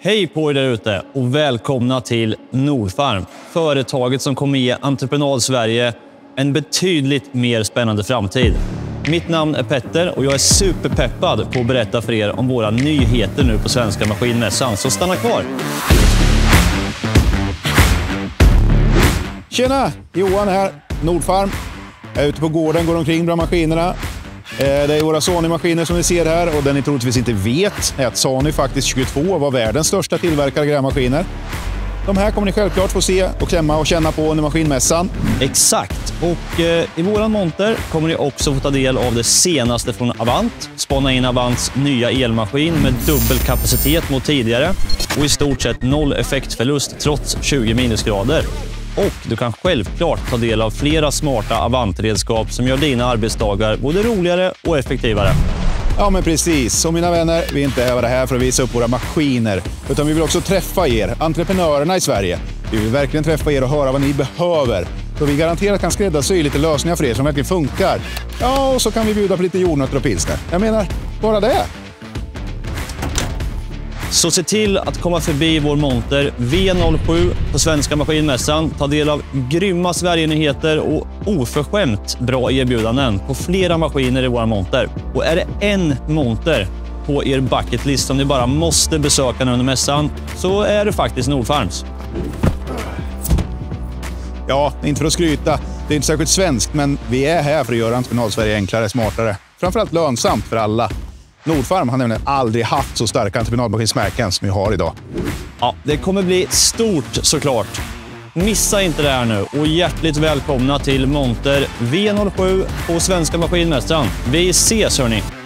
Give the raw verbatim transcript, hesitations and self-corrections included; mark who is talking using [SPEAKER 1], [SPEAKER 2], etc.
[SPEAKER 1] Hej på er där ute och välkomna till Nordfarm. Företaget som kommer ge Entreprenad-Sverige en betydligt mer spännande framtid. Mitt namn är Petter och jag är superpeppad på att berätta för er om våra nyheter nu på Svenska Maskinmässan. Så stanna kvar!
[SPEAKER 2] Tjena! Johan här, Nordfarm. Jag är ute på gården, går omkring bland maskinerna. Det är våra Sony-maskiner som vi ser här, och den ni troligtvis inte vet är att Sony faktiskt tjugotvå var världens största tillverkare av grävmaskiner. De här kommer ni självklart få se och klämma och känna på under maskinmässan.
[SPEAKER 1] Exakt, och eh, i våran monter kommer ni också få ta del av det senaste från Avant. Spana in Avants nya elmaskin med dubbel kapacitet mot tidigare och i stort sett noll effektförlust trots tjugo minusgrader. Och du kan självklart ta del av flera smarta Avant-redskap som gör dina arbetsdagar både roligare och effektivare.
[SPEAKER 2] Ja, men precis. Så mina vänner, vi är inte här, här för att visa upp våra maskiner, utan vi vill också träffa er, entreprenörerna i Sverige. Vi vill verkligen träffa er och höra vad ni behöver. Så vi garanterat kan skräddarsy lite lösningar för er som verkligen funkar. Ja, och så kan vi bjuda på lite jordnötter och pilsner. Jag menar, bara det.
[SPEAKER 1] Så se till att komma förbi vår monter V noll sju på Svenska Maskinmässan. Ta del av grymma Sverige-nyheter och oförskämt bra erbjudanden på flera maskiner i våra monter. Och är det en monter på er bucketlist som ni bara måste besöka under mässan, så är det faktiskt Nordfarms.
[SPEAKER 2] Ja, inte för att skryta. Det är inte särskilt svenskt, men vi är här för att göra Entreprenad-Sverige enklare, smartare. Framförallt lönsamt för alla. Nordfarm har nämligen aldrig haft så starka entreprenadmaskinsmärken som vi har idag.
[SPEAKER 1] Ja, det kommer bli stort såklart. Missa inte det här nu och hjärtligt välkomna till monter V noll sju på Svenska Maskinmässan. Vi ses hörni!